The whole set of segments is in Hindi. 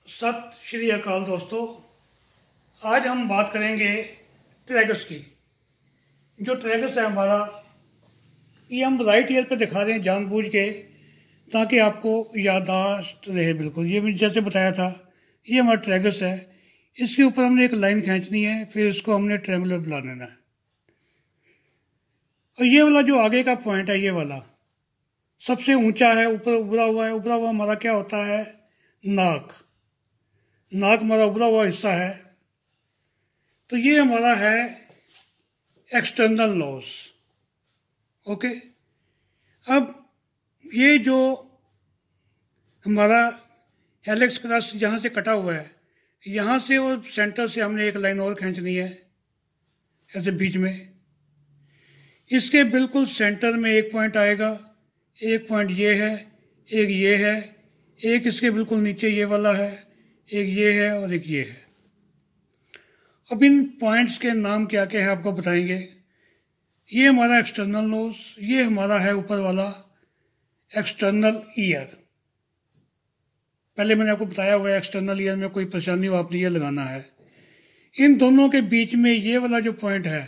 सत श्री अकाल दोस्तों। आज हम बात करेंगे ट्रैगस की। जो ट्रैगस है हमारा, ये हम राइट ईयर पे दिखा रहे हैं जानबूझ के, ताकि आपको याददाश्त रहे। बिल्कुल ये भी जैसे बताया था, ये हमारा ट्रैगस है। इसके ऊपर हमने एक लाइन खींचनी है, फिर इसको हमने ट्रायंगुलर बना लेना है। और ये वाला जो आगे का पॉइंट है, ये वाला सबसे ऊंचा है, ऊपर उभरा हुआ है। उभरा हुआ हमारा क्या होता है? नाक। नाक हमारा उभरा हुआ हिस्सा है। तो ये हमारा है एक्सटर्नल नोज। ओके, अब ये जो हमारा हेलिक्स क्रस्ट जहाँ से कटा हुआ है, यहाँ से और सेंटर से हमने एक लाइन और खींचनी है, ऐसे बीच में। इसके बिल्कुल सेंटर में एक पॉइंट आएगा। एक पॉइंट ये है, एक ये है, एक इसके बिल्कुल नीचे ये वाला है, एक ये है और एक ये है। अब इन पॉइंट्स के नाम क्या क्या है आपको बताएंगे। ये हमारा एक्सटर्नल नोज, ये हमारा है ऊपर वाला एक्सटर्नल ईयर। पहले मैंने आपको बताया हुआ है, एक्सटर्नल ईयर में कोई परेशानी हो आपने ये लगाना है। इन दोनों के बीच में ये वाला जो पॉइंट है,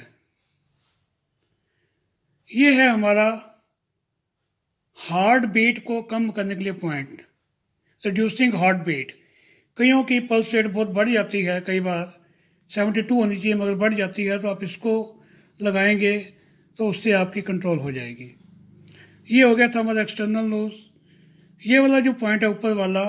ये है हमारा हार्ट बीट को कम करने के लिए पॉइंट, रिड्यूसिंग हार्ट बीट। कईयों की पल्स रेट बहुत बढ़ जाती है, कई बार 72 होनी चाहिए मगर बढ़ जाती है, तो आप इसको लगाएंगे तो उससे आपकी कंट्रोल हो जाएगी। ये हो गया था हमारा एक्सटर्नल नोज। ये वाला जो पॉइंट है ऊपर वाला,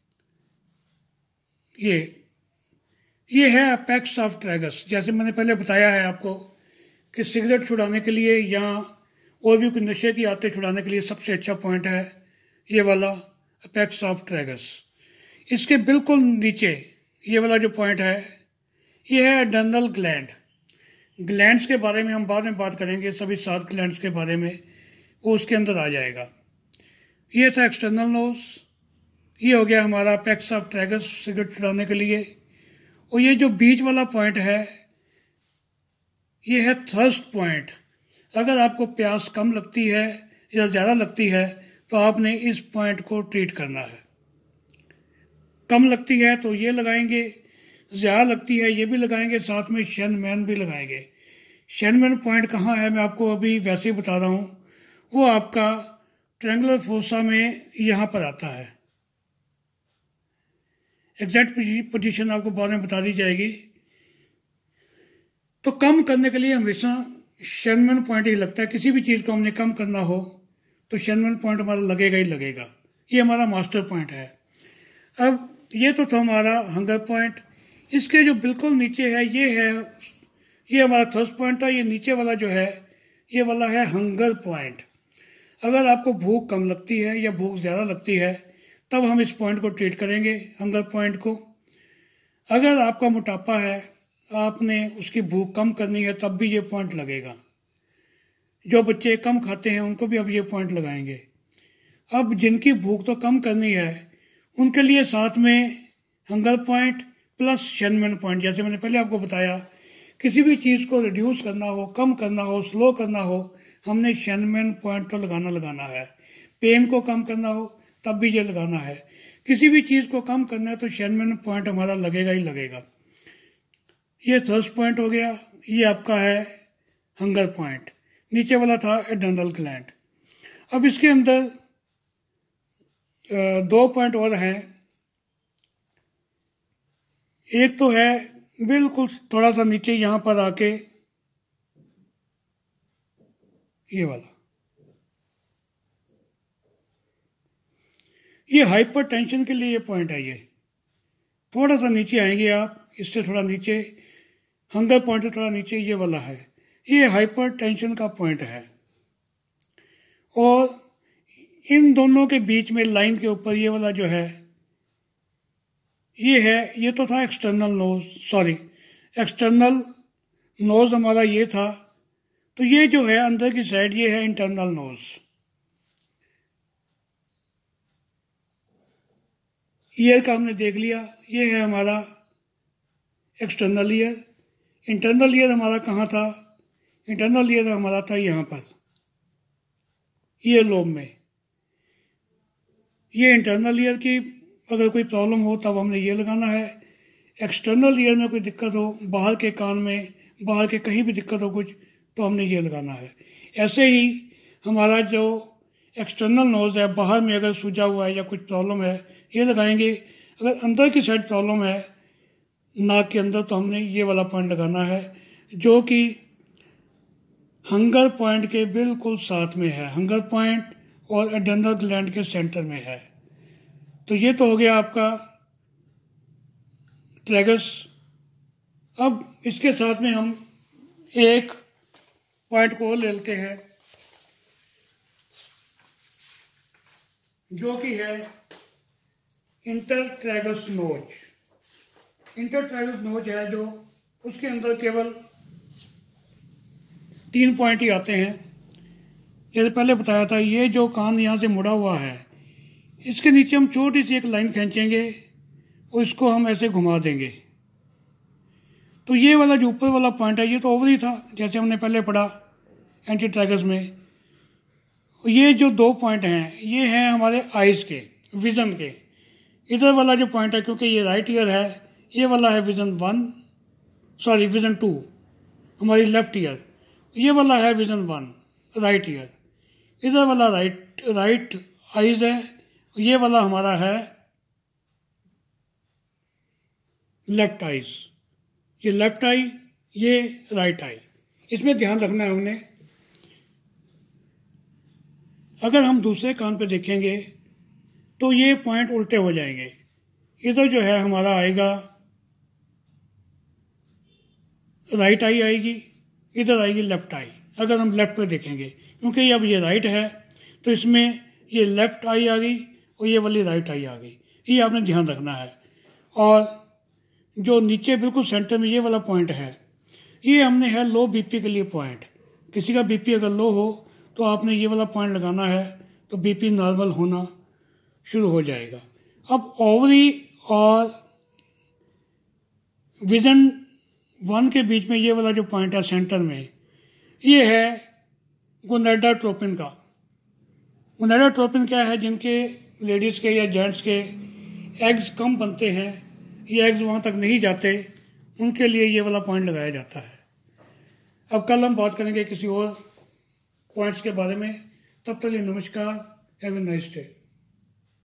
ये है अपेक्स ऑफ ट्रैगस। जैसे मैंने पहले बताया है आपको कि सिगरेट छुड़ाने के लिए या और भी कुछ नशे की आदतें छुड़ाने के लिए सबसे अच्छा पॉइंट है ये वाला अपेक्स ऑफ ट्रैगस। इसके बिल्कुल नीचे ये वाला जो पॉइंट है, ये है एड्रेनल ग्लैंड। ग्लैंड्स के बारे में हम बाद में बात करेंगे, सभी 7 ग्लैंड्स के बारे में, वो उसके अंदर आ जाएगा। ये था एक्सटर्नल नोज। ये हो गया हमारा अपेक्स ऑफ ट्रैगस सिगरेट छुड़ाने के लिए। और ये जो बीच वाला पॉइंट है, ये है थर्स्ट पॉइंट। अगर आपको प्यास कम लगती है या ज़्यादा लगती है तो आपने इस पॉइंट को ट्रीट करना है। कम लगती है तो ये लगाएंगे, ज़्यादा लगती है ये भी लगाएंगे, साथ में शेनमैन भी लगाएंगे। शेनमैन पॉइंट कहाँ है मैं आपको अभी वैसे ही बता रहा हूँ। वो आपका ट्रायंगुलर फोसा में यहाँ पर आता है। एग्जैक्ट पोजीशन आपको बाद में बता दी जाएगी। तो कम करने के लिए हमेशा शेनमैन पॉइंट ही लगता है। किसी भी चीज़ को हमने कम करना हो तो शेनमैन पॉइंट हमारा लगेगा ही लगेगा। ये हमारा मास्टर पॉइंट है। अब ये तो था हमारा हंगर पॉइंट। इसके जो बिल्कुल नीचे है, ये हमारा थर्स्ट पॉइंट था। ये नीचे वाला जो है, ये वाला है हंगर पॉइंट। अगर आपको भूख कम लगती है या भूख ज़्यादा लगती है, तब हम इस पॉइंट को ट्रीट करेंगे, हंगर पॉइंट को। अगर आपका मोटापा है, आपने उसकी भूख कम करनी है, तब भी ये पॉइंट लगेगा। जो बच्चे कम खाते हैं उनको भी अब ये पॉइंट लगाएंगे। अब जिनकी भूख तो कम करनी है, उनके लिए साथ में हंगर पॉइंट प्लस शेनमैन पॉइंट। जैसे मैंने पहले आपको बताया, किसी भी चीज़ को रिड्यूस करना हो, कम करना हो, स्लो करना हो, हमने शेनमैन पॉइंट तो लगाना है। पेन को कम करना हो तब भी ये लगाना है। किसी भी चीज़ को कम करना है तो शेनमैन पॉइंट हमारा लगेगा ही लगेगा। ये थर्स्ट पॉइंट हो गया। ये आपका है हंगर पॉइंट। नीचे वाला था एड्रेनल ग्लैंड। अब इसके अंदर 2 पॉइंट और हैं। एक तो है बिल्कुल थोड़ा सा नीचे यहाँ पर आके ये वाला, ये हाइपर टेंशन के लिए ये पॉइंट है। ये थोड़ा सा नीचे आएंगे आप, इससे थोड़ा नीचे, हंगर पॉइंट से थोड़ा नीचे ये वाला है। ये हाइपर टेंशन का पॉइंट है। और इन दोनों के बीच में लाइन के ऊपर ये वाला जो है, ये तो था external nose, sorry external nose हमारा ये था। तो ये जो है अंदर की साइड, ये है इंटरनल नोज। ईयर का हमने देख लिया। ये है हमारा एक्सटर्नल ईयर। इंटरनल ईयर हमारा कहाँ था? इंटरनल ईयर हमारा था यहाँ पर, ईयर लोब में। ये इंटरनल ईयर की अगर कोई प्रॉब्लम हो तब हमने ये लगाना है। एक्सटर्नल ईयर में कोई दिक्कत हो, बाहर के कान में, बाहर के कहीं भी दिक्कत हो कुछ, तो हमने ये लगाना है। ऐसे ही हमारा जो एक्सटर्नल नोज़ है, बाहर में अगर सूजा हुआ है या कुछ प्रॉब्लम है, ये लगाएंगे। अगर अंदर की साइड प्रॉब्लम है नाक के अंदर, तो हमने ये वाला पॉइंट लगाना है जो कि हंगर पॉइंट के बिल्कुल साथ में है। हंगर पॉइंट और एडेनल ग्लैंड के सेंटर में है। तो ये तो हो गया आपका ट्रैगस। अब इसके साथ में हम एक पॉइंट को ले लेते हैं जो कि है इंटरट्रैगस नोज। इंटरट्रैगस नोज है जो, उसके अंदर केवल 3 पॉइंट ही आते हैं। जैसे पहले बताया था, ये जो कान यहाँ से मुड़ा हुआ है, इसके नीचे हम छोटी सी एक लाइन खींचेंगे और इसको हम ऐसे घुमा देंगे। तो ये वाला जो ऊपर वाला पॉइंट है, ये तो ओवरी था जैसे हमने पहले पढ़ा एंटीट्रैगस में। ये जो 2 पॉइंट हैं, ये हैं हमारे आइज़ के, विज़न के। इधर वाला जो पॉइंट है, क्योंकि ये राइट ईयर है, ये वाला है विज़न 2 हमारी लेफ्ट ईयर। ये वाला है विज़न 1 राइट ईयर। इधर वाला राइट आइज़ है, ये वाला हमारा है लेफ्ट आइज़। ये लेफ्ट आई, ये राइट आई। इसमें ध्यान रखना है हमने। अगर हम दूसरे कान पे देखेंगे तो ये पॉइंट उल्टे हो जाएंगे। इधर जो है हमारा आएगा राइट आई आएगी, इधर आएगी लेफ्ट आई। अगर हम लेफ्ट पे देखेंगे, क्योंकि अब ये राइट है तो इसमें ये लेफ्ट आई आ गई और ये वाली राइट आई आ गई। ये आपने ध्यान रखना है। और जो नीचे बिल्कुल सेंटर में ये वाला पॉइंट है, ये हमने है लो बीपी के लिए पॉइंट। किसी का बीपी अगर लो हो तो आपने ये वाला पॉइंट लगाना है, तो बीपी नॉर्मल होना शुरू हो जाएगा। अब ओवरी और विजन 1 के बीच में ये वाला जो पॉइंट है सेंटर में, ये है गोनेडोट्रोपिन का। गोनेडोट्रोपिन क्या है? जिनके लेडीज़ के या जेंट्स के एग्स कम बनते हैं, ये एग्स वहाँ तक नहीं जाते, उनके लिए ये वाला पॉइंट लगाया जाता है। अब कल हम बात करेंगे किसी और पॉइंट्स के बारे में। तब तक लिए नमस्कार। Have a nice day.